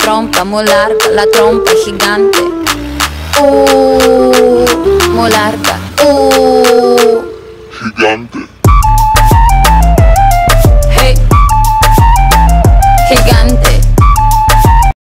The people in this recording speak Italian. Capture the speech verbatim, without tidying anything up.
trompa muy larga, la trompa es gigante. Uh, muy larga. Uh.